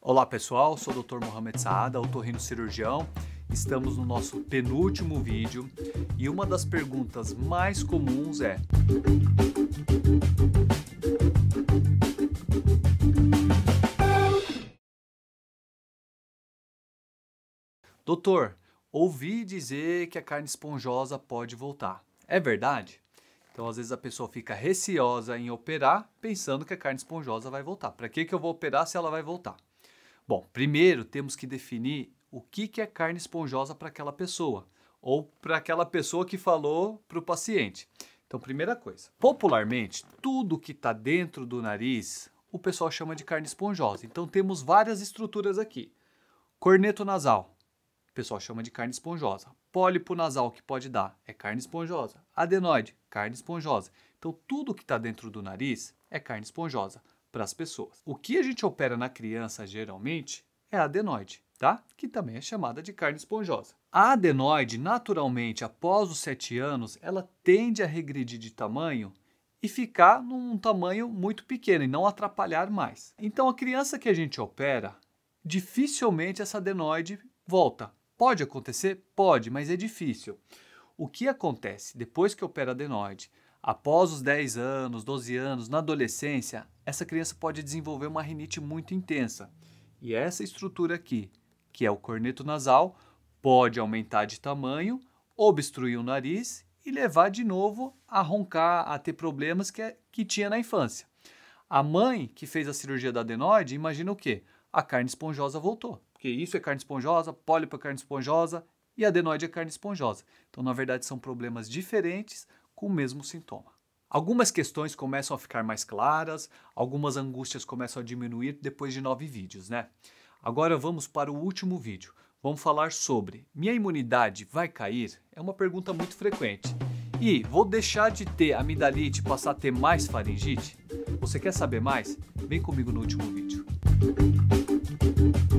Olá pessoal, sou o Dr. Mohamed Saada, otorrinocirurgião. Estamos no nosso penúltimo vídeo e uma das perguntas mais comuns é: doutor, ouvi dizer que a carne esponjosa pode voltar. É verdade? Então, às vezes a pessoa fica receosa em operar, pensando que a carne esponjosa vai voltar. Para que eu vou operar se ela vai voltar? Bom, primeiro temos que definir o que é carne esponjosa para aquela pessoa, ou para aquela pessoa que falou para o paciente. Então, primeira coisa, popularmente, tudo que está dentro do nariz, o pessoal chama de carne esponjosa. Então, temos várias estruturas aqui. Corneto nasal, o pessoal chama de carne esponjosa. Pólipo nasal que pode dar é carne esponjosa. Adenoide, carne esponjosa. Então, tudo que está dentro do nariz é carne esponjosa para as pessoas. O que a gente opera na criança geralmente é a adenoide, tá? Que também é chamada de carne esponjosa. A adenoide, naturalmente, após os 7 anos, ela tende a regredir de tamanho e ficar num tamanho muito pequeno e não atrapalhar mais. Então, a criança que a gente opera, dificilmente essa adenoide volta. Pode acontecer? Pode, mas é difícil. O que acontece depois que opera a adenoide? Após os 10 anos, 12 anos, na adolescência, essa criança pode desenvolver uma rinite muito intensa. E essa estrutura aqui, que é o corneto nasal, pode aumentar de tamanho, obstruir o nariz e levar de novo a roncar, a ter problemas que tinha na infância. A mãe que fez a cirurgia da adenoide, imagina o quê? A carne esponjosa voltou. Porque isso é carne esponjosa, pólipo é carne esponjosa e adenoide é carne esponjosa. Então, na verdade, são problemas diferentes com o mesmo sintoma. Algumas questões começam a ficar mais claras, algumas angústias começam a diminuir depois de 9 vídeos, né? Agora vamos para o último vídeo. Vamos falar sobre: minha imunidade vai cair? É uma pergunta muito frequente. E vou deixar de ter amidalite e passar a ter mais faringite? Você quer saber mais? Vem comigo no último vídeo.